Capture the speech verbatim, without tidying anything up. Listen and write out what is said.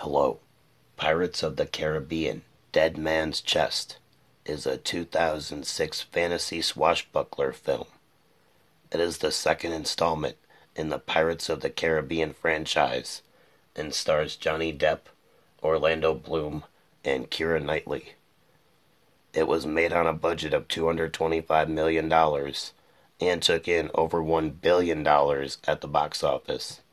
Hello. Pirates of the Caribbean: Dead Man's Chest is a two thousand six fantasy swashbuckler film. It is the second installment in the Pirates of the Caribbean franchise and stars Johnny Depp, Orlando Bloom, and Keira Knightley. It was made on a budget of two hundred twenty-five million dollars and took in over one billion dollars at the box office.